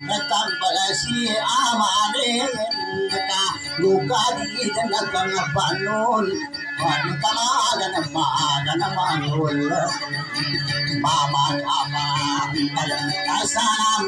Nekang balasi amane ka luka di jangan panun kamagan manul mama apa asam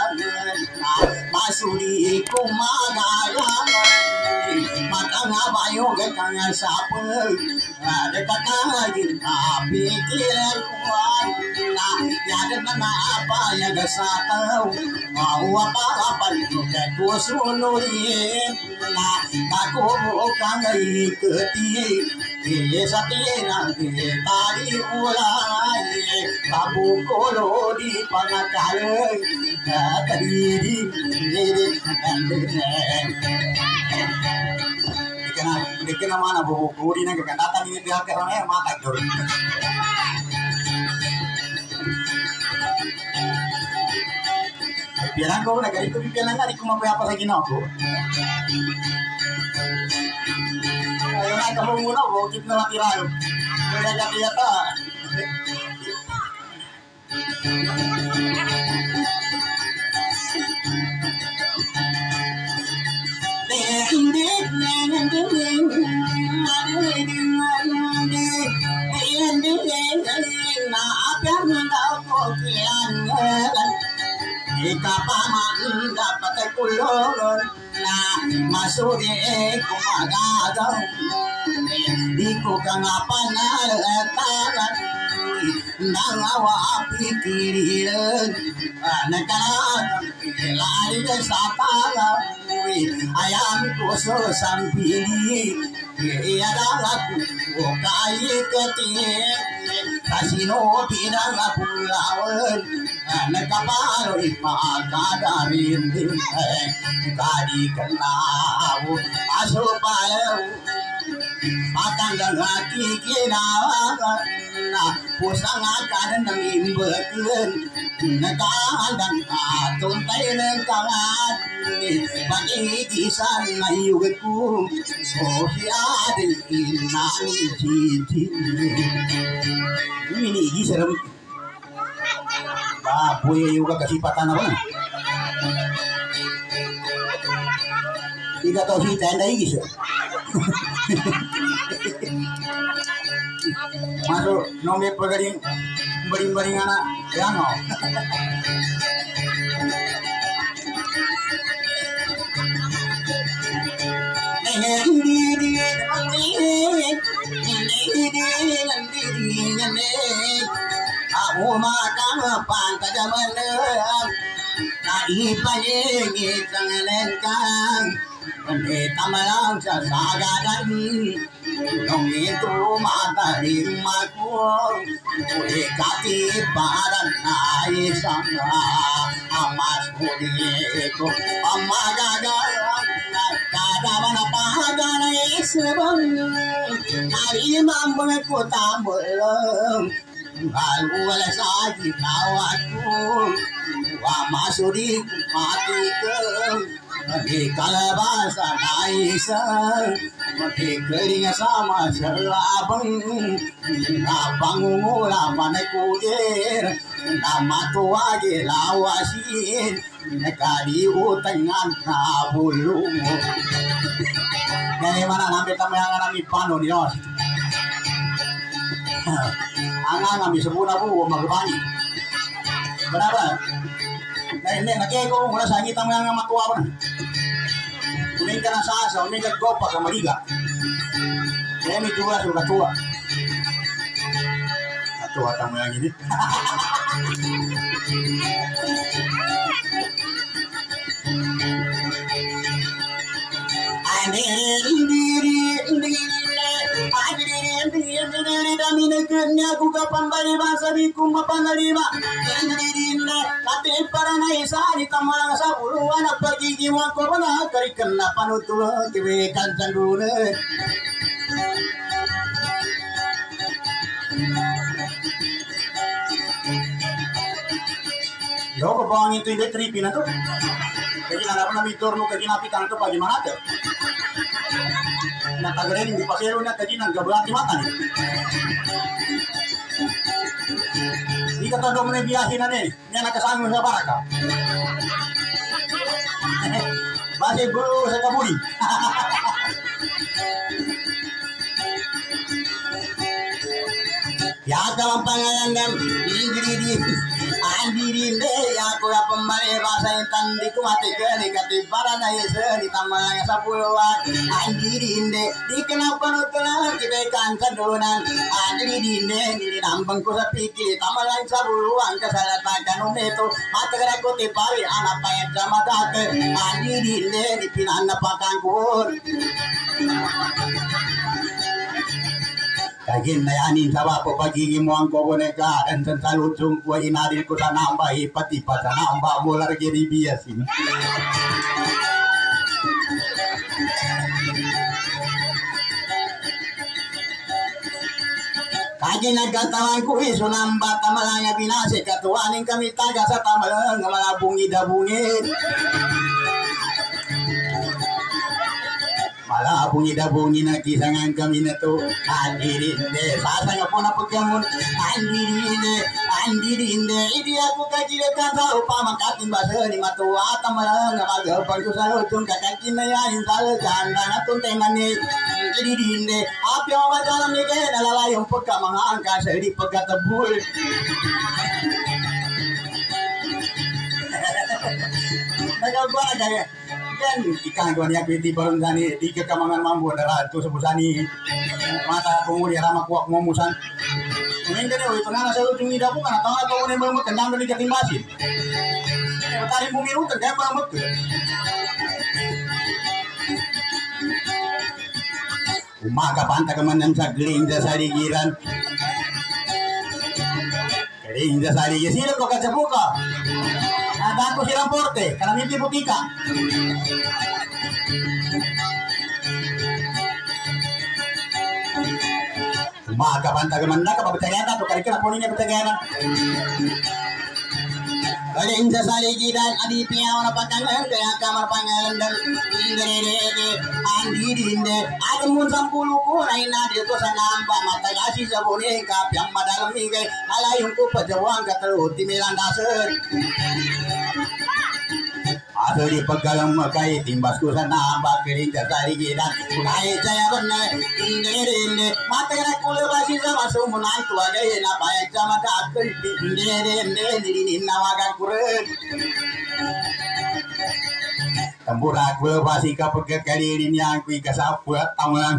masuri kumagalan matang abayo kang sapu ada kakagin pikiran kuat nah ya na apa ya gasataw mau apa itu kusunurin nah aku kang iketi sa nanti tadi ulay kabu kolo di pangatale kadiri dikena mana buku kuri na kekandatan ini dia karena mata jor biarang ko na ganito biarang nga di ko mapayapa sa ginako ayun na kamu muna wajib na matirayo kaya katiyata Ika paman dapat kulon na masuri kumagagang di ko kangapan talan nangawa pikirin nagkalang lari sa talang ayam ko so sampili iyadang ako kaya katingin kasino pinang pulawan nagkapaloy makadarin din kadi kanaw aso palaw matanggang hati kinawagan na pusang akadan ng imbagan nagkandang katuntay ng kangan pag-iigisan na iugat ko so hiyaday inang jijin ini serem baboy juga kesipatan apa tidak tahu si tenda ini sih masuk nomor pergaring bering-bering anak yang mau aku makan pantai zaman naipanyengit ang lengkang Pendeta malang sa sagadan nung ito mataling magkong uli katibaran na isang amas muli ko ang magagalang nagkadaman na pahaga na isabang narimang mga kutambalang wala sa ginawa ko masuri mati ko di kalabasa na isang magkikaling sama sa labang na pangungula manay kudir na matuwagi lawasin nakaliutan nga na bulong ganyan mana namin tamayangan namin pano ni Nos ang kami semua po magbani. Berapa? Na hindi nakeko mula sa ngitang mga matuwa pa na. Kunin ka na sa asa, umin ka gopa ka maliga. Kaya may tuwa sa katuwa. Katuwa tamo yang ini. Kami nagkanya ko kapambali basa di ko mapanalima tapi para na isa di tamalang sa uluan at pagkikiwan ko na karikan na panutulo kiwikan sa lunes yo ko ba ang ito yung tripi na to kaya nalaman na may turno kaya napitan to pag imangat natagarin di pasero na kaya nang gabulat di mata di kata do mo na biyahe na ni niya nakasama sa baraka masih bulu sekaburi. Ya kawan pangalangan diri andirinde ya ko ya pembare bahasa intan di kumate ke negatif parana yese di tamalanga sapuluan andirinde di kenapa nutuna kibekan sadonan andirinde di nampang ko sa piki tamalang sapuluan kasalatan umeto matagara ko te pare anak payat jamadat andirinde di pinana pakangkur kagin na yanin sa wapo pagiging mo ang boneka dan sa lutsong ko inadil ko sa namba ipati pa sa namba mula rin biyasin. Kagin nagkatawan ko iso namba tamalanga binase katuanin kami taga sa tamalang malabungi dabungit. Malah bungi na kisangan kami na to andirinde sasanga po na pagkamun andirinde idi ako kajilakan sa upamang kating basa ni matuwa tamalang na magapag ko sa lutong kakakin na yan sa laganda na tunteman ni andirinde apyo madalam ni kaya nalalayong pagkamang angka sa di pagkatabul. Nagagawa na kaya kan ikan ko niya piti barang sani di kekamangan mambu adalah tu sebusani mata penguri ramah kuak ngomusan mungkin kan itu nana saya ujung ida bukan atau kau ni mau kendang dari ketimbasin tadi bumi rutan kayak apa betul umaga panta kemanan sa geling sari giran geling sari sila kok kaca buka ada aku siram porte karena mimpi butika. Umaga panta kemana ka pagtagana to kari kana poninya pagtagana. Kali inja sali gidan adi piaw na pakangan kaya kamar pangalan ingrediente andi dinde ada mun 10 ko na dito sa namba matagasi sa boneka piang madalam ni kay alayong ko pajawang katalo timilandasan. Ado di paggalang magkay timbas ko sa namba kiring kasari gidan kunay jaya benar ingrediente matagana kulo basi sa masumunay tuwagay na bayag sa matakal ingrediente nilinawagan kurang tamburak kulo basi kapag kakalirin niya kuy kasapwa tamang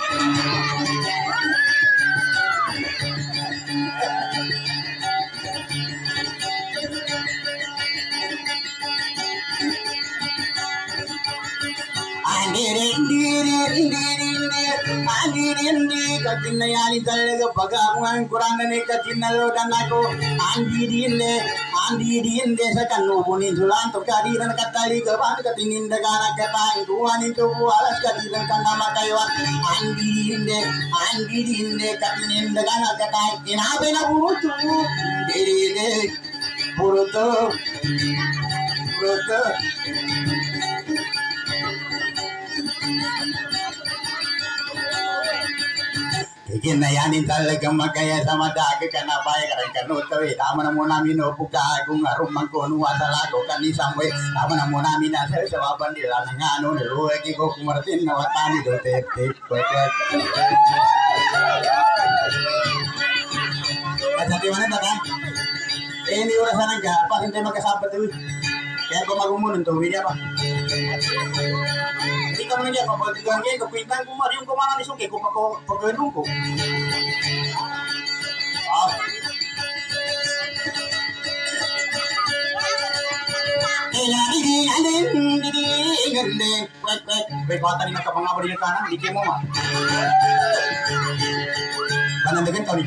Andirindi katina yani talaga pagamungan kurang ni katina lo dan aku andirinde sa kanubunin sulan to kadiran katali gaban katinin dagana katang duanin to bualas kadiran kanda makaywan andirinde katinin dagana katang inabe na burutu dirinde burutu Kinayanin talagang magkaya sa madagi ka na bayan ka rin kanuto eh. Tama na muna minupuka kung arumang kunuwa sa lago kanisang way. Tama na muna minasal sa wapan nila ng ano niluwag ko kumartin na watani do tete. At sa tiwanan na ka? Eh, hindi orasan ang ka. Pas hindi magkasabat ito. Kaya kung magumunan to, hindi pa. Hindi ka naman niya, papagdigang kayo, kapitan ko yung kumana ni Suki, kung pagkaganoon ko. Wait, bata rin nagkapangabal yung kanan, hindi mo ma. Banandagan kami.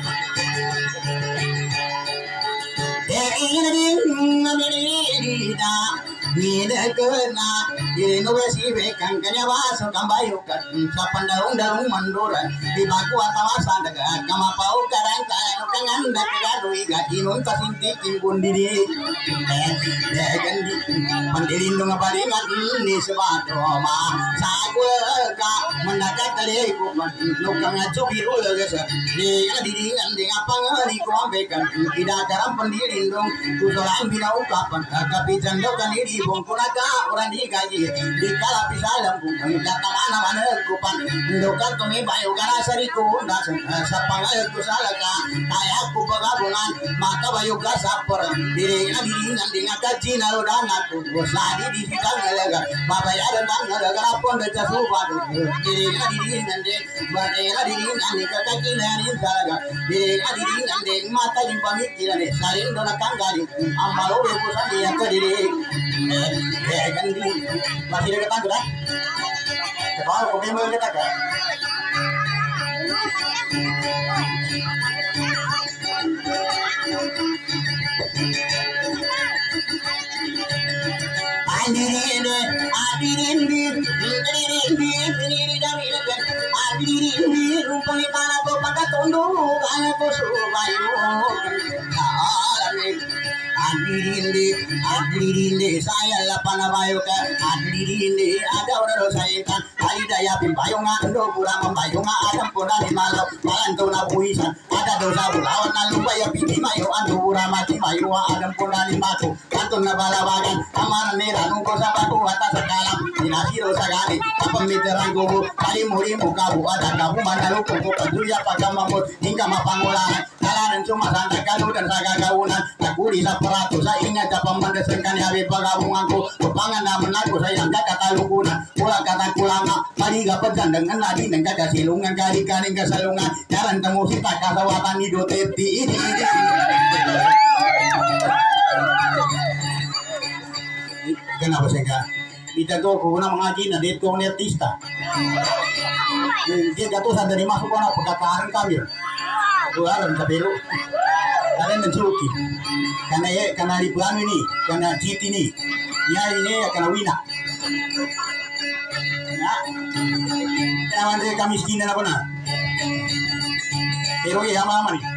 Nidakena inovasi bekang kanya baso kambayo kat sa pandaung-daung manduran di baku atawasan dagat kamapau karang kano kangan dakado iga inon kasinti kimbun diri degan di mandirin nga balingan ni sebato ma sagwa ka mendakat tali ko nukang acubi ulaga sa di didingan di apang ni ko ambekan tidak karam pendirin dong kusolan binaukapan kapijan daw kaniri bong kunaka orang digaji di kala pisalam kung datang anak managkupan ndokan tumi bayo kana sariku sa pangal ko salaka kaya ko bagabungan mata bayo ka sapor diri na diri nan dinga kaji na rodan aku sadi di sitan ngalaga babayaran bang ngalaga pon da suba diri na diri nan de badera diri nan ka kaji na ni salaga diri na diri nan de mata di pamikiran sarin dona kanggari amalo be ko sadi ya diri gandi masih dekat aku dah kalau kau memang dekat kan Adirinde saya lapana bayoka adirinde ada orang saya kan hari daya pimbayonga ando pura membayonga adam pura di malau malanto na puisan ada dosa bulawan na lupa ya piti mayo ando pura mati mayo adam pura di matu kanton na balawagan amaran nera nungko sabaku atas sekalam dinasiro sagani pemiteran kubu kali muri muka bu ada kabu mandalu kubu kaduya pagamamut hingga mapangulangan kalaran cuma santa kalu dan saga kaunan takuri saparato sa ingat apa mendesakan hari pagabunganku kepangan namun aku saya angkat kata lukunan pulang kata kulanga mari gapat dengan nadi nengka kasilungan kari kaning kasalungan jalan temu sita kasawatan hidup teti ini kenapa sehingga kita tuh kuna mengaji na dito ni artista dia jatuh sadari masuk na pagkakaran kami tuaran sa Peru kalian mencuki karena di pelan ini karena cheat ini ya ini karena wina ya kenapa saya kamiskinan apa na pero ya mama nih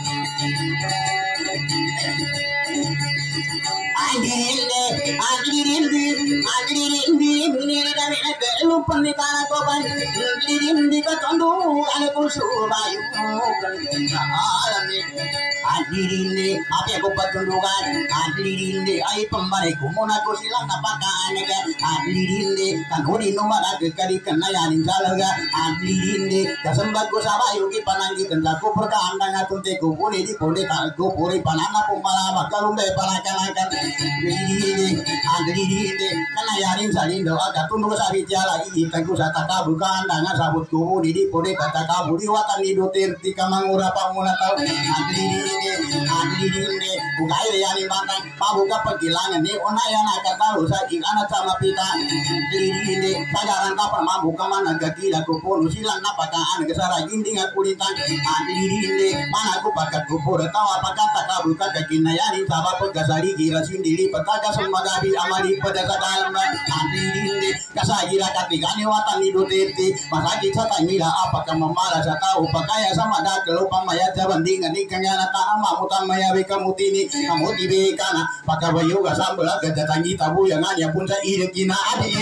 Adirinde, apa aku petundukan? Adirinde, ay pembalik kumuna ko silang napakaan ka. Adirinde, kanuri nomor agak kali kenayanin salaga. Adirinde, kasembag ko sa bayo kipananggi kanda ko perkaandang atong teko puli di puli ko puli panana pumalama kalumbe panakanakan. Adirinde, kenayanin salindo agak tunduk sabi jala ikan ko sa takabukan dengan sabut ko di puli kata kaburi watan nido tirti kamangura pamuna tau. Adirinde, bukai yani bantang, pabuka pergilangan ni onayan akan tahu saya anak sama pita. Adirinde, sadaran kapan mabuka mana gakila kupon silang napakaan kesara ginting aku ditang. Adirinde, mana aku pakat kupur tahu apa kata kabuka kekinayani sabab pegasari kira sendiri petaka sumagabi amali pada sadalam. Adirinde, kasagira katigani watan hidup titi masa kita tanya apakah memalas tahu pakaya sama dah kelupang mayat jabandingan ikan yang ama mutang mayawi kamu tini kamu tibe kana pakai bayu ga sambal ga tangi tabu yang anya pun sa ire kina adi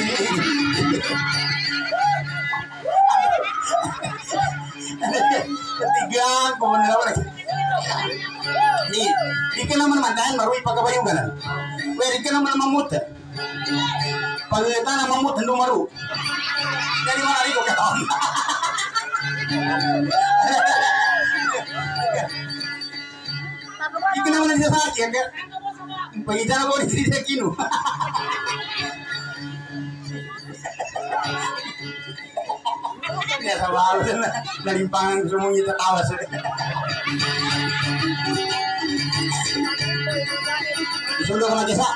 ketiga komentar apa nih ikan naman mandahan baru pakai bayu kana ikan naman mamut pagkita na mamut hendo maru dari mana iko katawan ikan naman ang sasaki pag-itara ko rin sa kino kaya sa bawal na nalimpangan gusto mong itatawas isundo ka mag-isa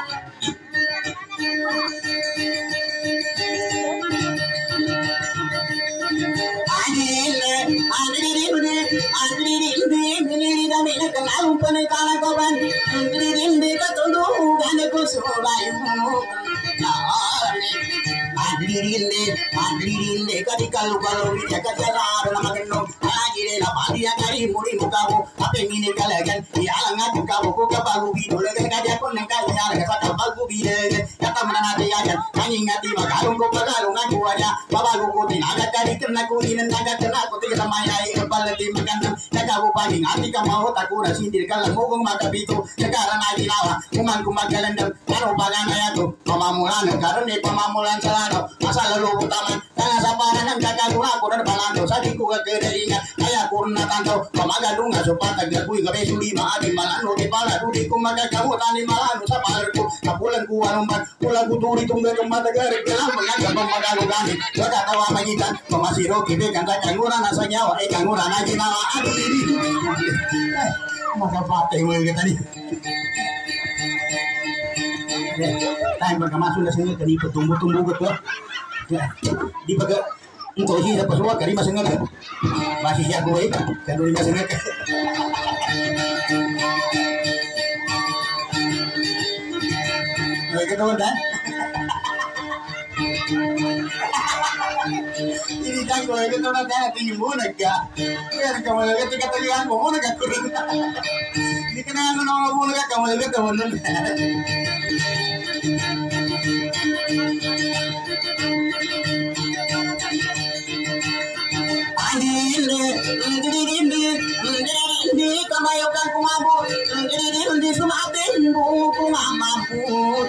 Adirinde kadikalu kalau dia kacara nama kenong agire la padia kari muri mukabu apa ini kalagan ya langa mukabu ko kabagu bido lega kaja kon nang kaya ga saka bagu bide kata mana dia kan ingati magalung ko pagalung aku aja babagu ko tinaga kari kena ko dinan naga kena ko tiga samay ay balati magandang jaga upaging ati ka mau takura sindir kalang mugong magabito sekarang ay ginawa kuman kumagalandang ano pagana yato pamamulan karon ni pamamulan sa lano asa lalo utaman kaya sa para ng gagagawa ko na balando sa di ko kagalingan kaya ko na tanto pamagadunga so patag lagoy gabi suli maadi malano di pala di ko magagawa tani malano sa palar ko kapulan ko anong ban pulang ko turi tunggal ng matagar kailang mga gabang magaluganin wala tawa magitan pamasiro kibe kang kangura na sa nyawa kangura na ginawa adi makapatay mo yung kita ni tayo magkamaso na sa nga kanito tumbo-tumbo ko di baga ito siya sa pasuwa kari masangag masih siya ko kanuri masangag ay katawan dan ini kan ko ito na dahil tingin mo nagka pero kamala ketika talihan mo nagkakurang hindi ka na ano mo nagkamala ka tawanan Hindi kamayo kan kumabot hindi sumatin buko mamaput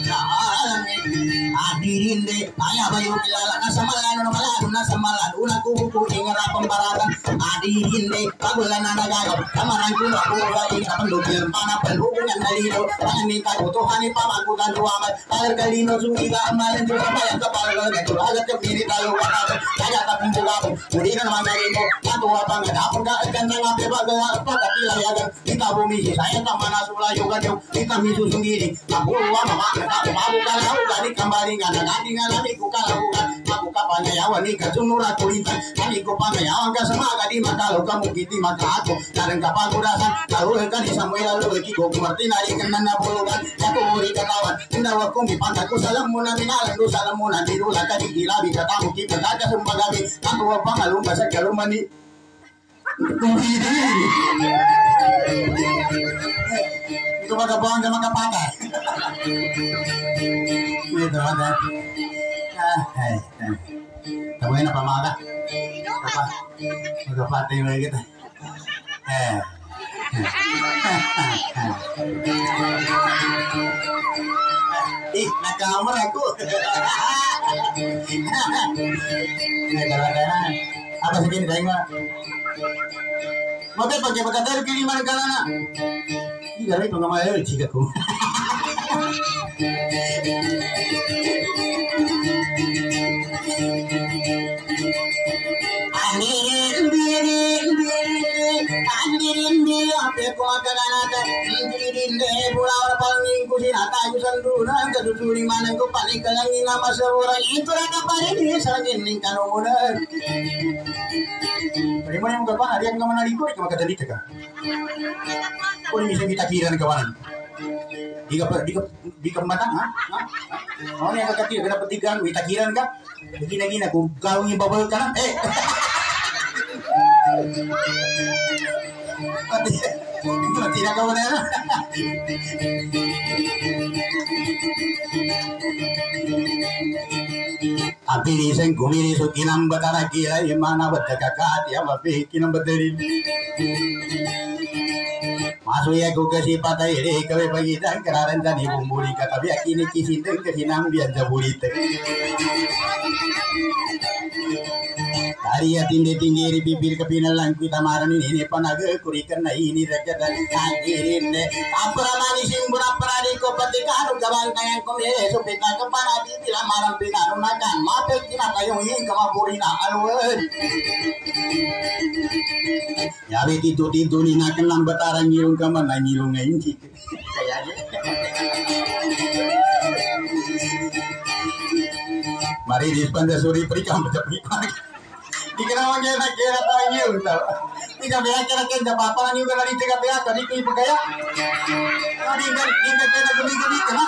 adirinde kaya bayo kilala nasa malano nagkukuting rapang baratan adirinde pagulan na nagagaw kamarang kuno ako kapag lupir panapalhubungan nalino panginita ko tuhani pamagutan duwamat alargalino sumida amalan sa kabayan kapalagal agad yung minitalo wakagan kaya tapong bugapong muli na naman narito natuwa pang adapong kaagan ng apibagal pagkapilayagan kita bumisi sayang tama na sulayugan yung kita misusunggiling nabuwa mamakata umabukal ako galing kambalingan nagating alami ko kalabukan mabukapangayawan ni kasunura kulitan kami ko pangayawan ka sa mga di matalo ka mukiti magkaako karang kapagurasan kaluhin ka ni Samuel Aluki ko kumartin alikan na napulugan katuri katawan tinawag kong ipantag ko salam mo na minalang do salam mo na dinula ka di ilabi katamo kita kakasumbagabi katuwa pangalumba sa kalumani itu magabawang ka magkapatay ito ada tabuhin na pamaga magkapatay mo kita nakamar ako apa sih ini tanya mau pakai pagkatero kini mana kalana ini gari ko ngamayo chika ko Andirindi ape ko maganata indirinde bulawar panging kusinata yusanduna kadusuri manang ko panikalangi nama seorang itu raka parini sarangin ning kanumunan Pwede mo yung gawa, hariyan ka man naliko, ikaw magkadalita ka. Kung minsan kita kiran kawanan. Di ka matang, ha? Ano yung kakatira, ka dapat tigaan, kita kiran ka. Gina-gina, kung gawang yung babal ka na, Ito na, tinagawa na yan. Apirisan kumiriso kinambatara kira imana batakakati amapi kinambatarin Masuya ko kasi patay ere kawe pagitan kararan tani bumburi katabi akini kisinteng kasinang biyan sa bulit Tariya tindi-tinggiri bibir kepinalang kita maran ini panaga kurikan na ini rakatan kandirin apramani simbura pradi ko patikaro gabang kayang kumire supita kepanati tila maran pinaro nakan mapek kina kayong hing kamapurina alwen yabe titu-titu ni nakan lambataran ngilung kaman na ngilung ngayon kayaknya mari dispanda suri perikam pagi Dikirawan kaya nakira tayo yun. Ika kaya kaya dapat yung kana dito kaya tadi ko ipagaya. Di kaya naguli-guli ka na.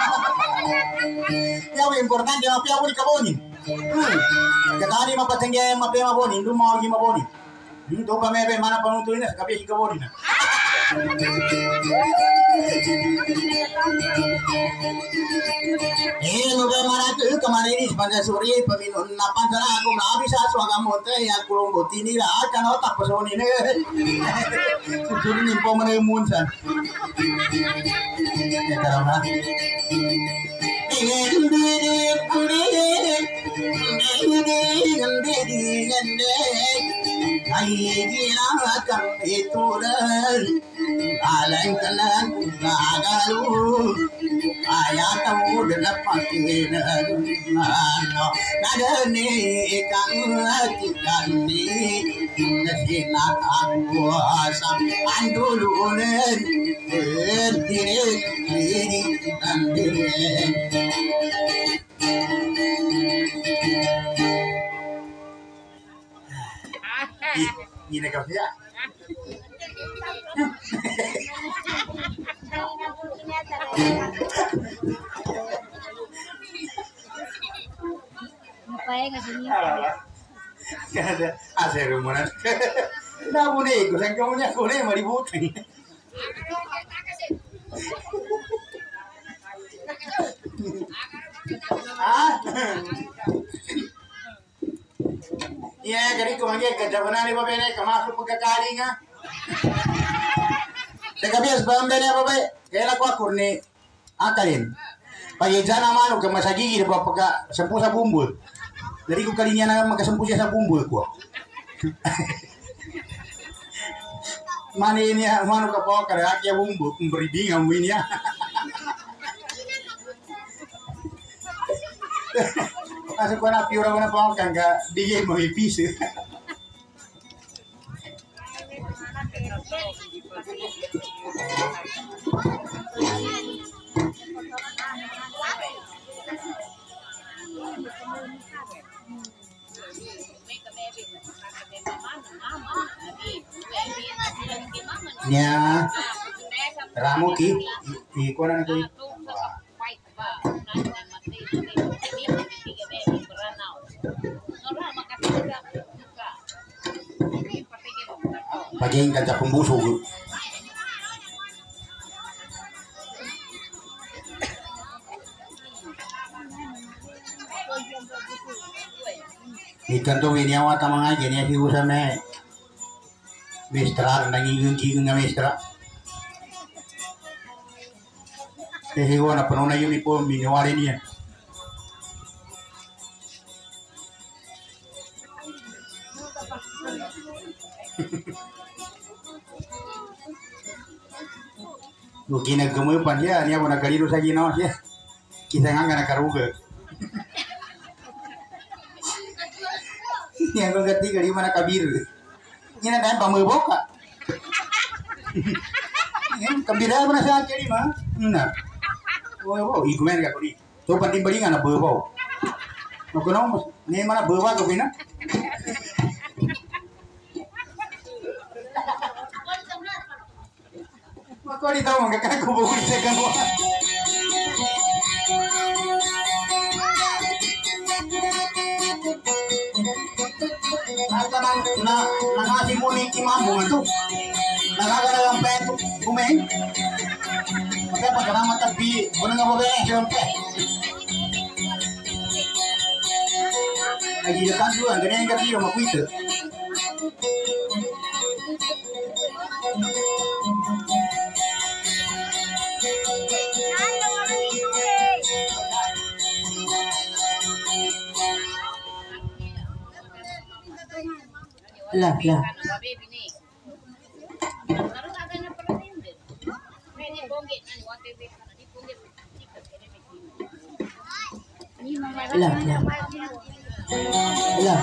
Yang importante yung mapiya ko ni kabonin. Katani mapatangya mapiya mabonin, lumawag yung mabonin. Dito pa may mana panuntuin na sa kapiya si kabonin na. Nuga maratu kemarin pada sore peminun napan sana aku nggak bisa suaka mote ya kulung boti ni lah kan otak pesoni ni susun ni pom menemun san ya karena itu dan alang kalang gagalu ayat tahu dan pakai ano nadane kang tikani nasinak kuasa andulunen diri ini kau ya. Ngapain nggak sini? Ada asal rumah. Dah boleh, kau sang kamu ni boleh maribut. Iya, jadi kemarin kerja benar ni bapak ni kemasuk pegakali nga. Tekabias bambe ni bapak, kaya aku akur ni akalin. Pagi jana manu ke masa gigi di bapak ka sempu sa bumbul. Jadi ku kalinya na makasempu siya sa bumbul ko. Mani ini manu ka po kare akya bumbul, beriding ang ini ya. Masuk ko na piura ko na po kang ka digay mo ipis. Nya ramu ki ko na ko. Paging kanca pembusog. Ikan tu ini awak tamang aja ni hiu sama mestra nanging nga mestra. Hiu na penuh na uniform minawari niya. Mungkin nagkamupan dia, niya mo nagkalino sa ginawa siya. Kita nga nakaruga. Niya ko gati kali mana kabir. Niya na pamubok ka. Kabira mo na sa kiri ma. Na. Oh, igumen ka ko di. So pating bali nga na bebaw. No kono ni mana bewa ko bina. Kau di tahu nggak kan aku bawa sekan wah. Nangasi muni kimambu itu, nagagala ang peto kumeng. Maka pagkarama tabi, muna nga bawa siyempre. Nagilakan dulu, ang ganyan yung katiyo makwito. Lah. Lah.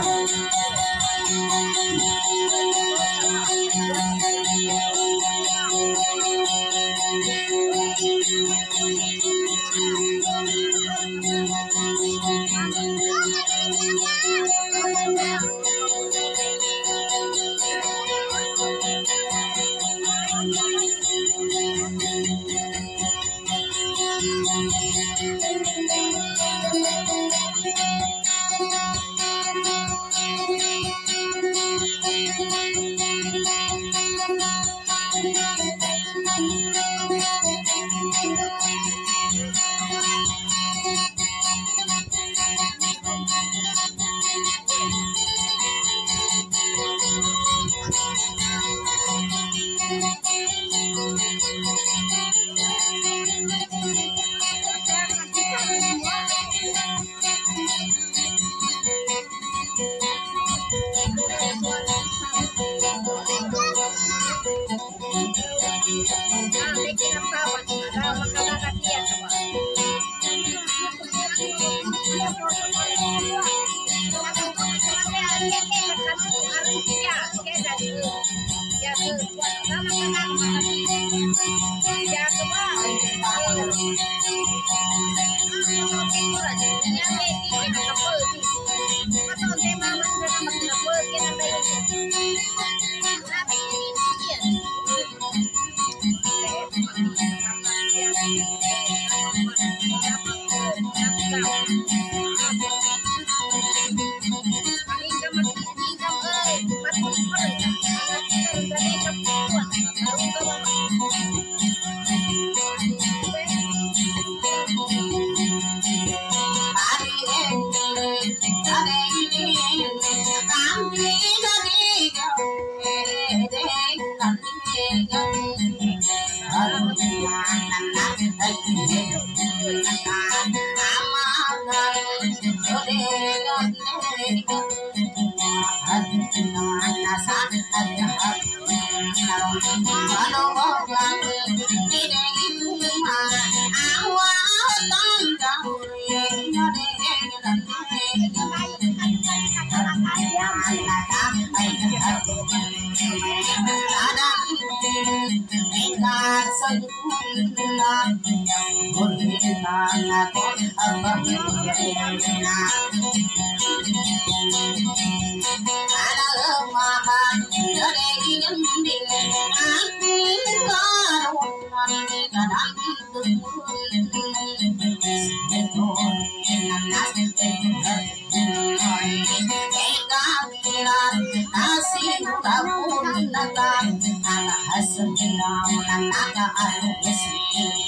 Asal